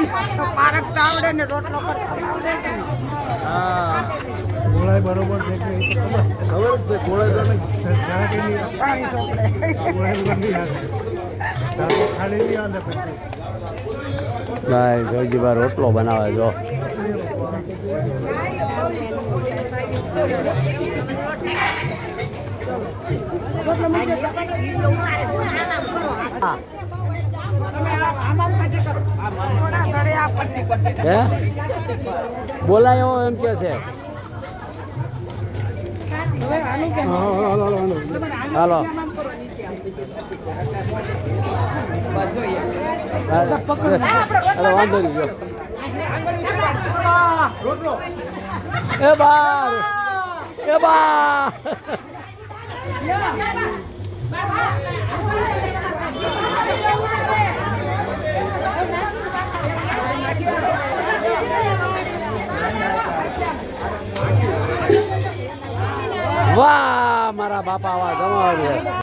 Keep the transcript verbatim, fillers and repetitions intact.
પારક આવડે ને રોટલો કરતા આવડે કે હા ગોળાઈ બરોબર છે કે ખબર ખબર જ છે ગોળાઈ તો નહીં પાણી સોપડે ગોળાઈ નથી ખાલી નહીં આને પછી ભાઈ જોઈજીભાઈ રોટલો બનાવે જો હે બોલાયો એમ કે છે હાલો વાંધો નહીં એ બાર એ બાર વાહ મારા બાપા વાહ જમાવ્યા